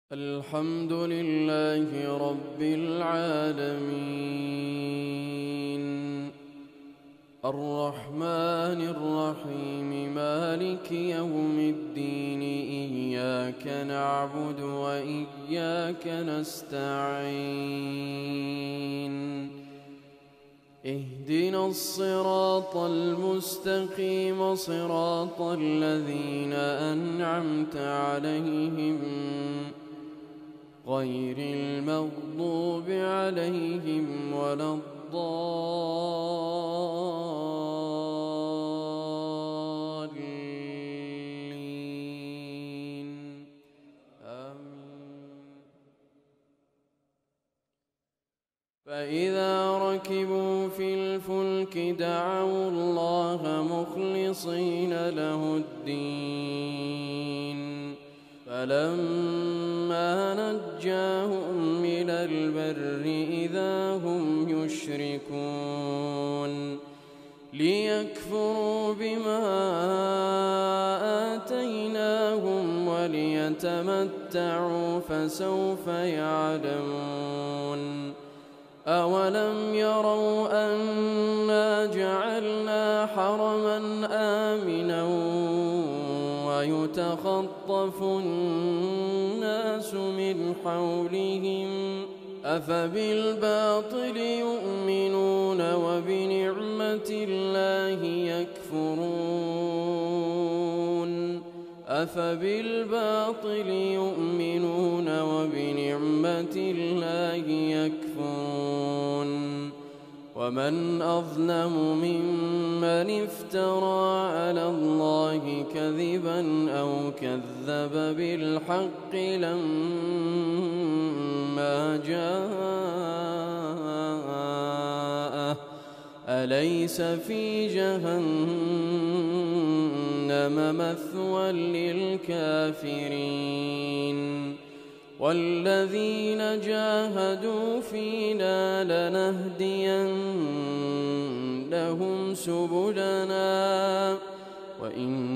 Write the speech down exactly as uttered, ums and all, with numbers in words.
الحمد لله رب العالمين الرحمن الرحيم مالك يوم الدين إياك نعبد وإياك نستعين اهدنا الصراط المستقيم صراط الذين أنعمت عليهم غير المغضوب عليهم ولا الضالين آمين. فإذا ركبوا في الفلك دعوا الله مخلصين له الدين فلما نجاهم إلى البر إذا هم يشركون ليكفروا بما آتيناهم وليتمتعوا فسوف يعلمون أولم يروا أنا جعلنا حرما آمنا ويتخطف الناس من حولهم أفبالباطل يؤمنون وبنعمة الله يكفرون أفبالباطل يؤمنون وبنعمة الله يكفرون ومن أظلم ممن افترى على الله كذبا أو كذب بالحق لما جاءه أليس في جهنم مثوى للكافرين والذين جاهدوا فينا لنهدينهم سبلنا وإن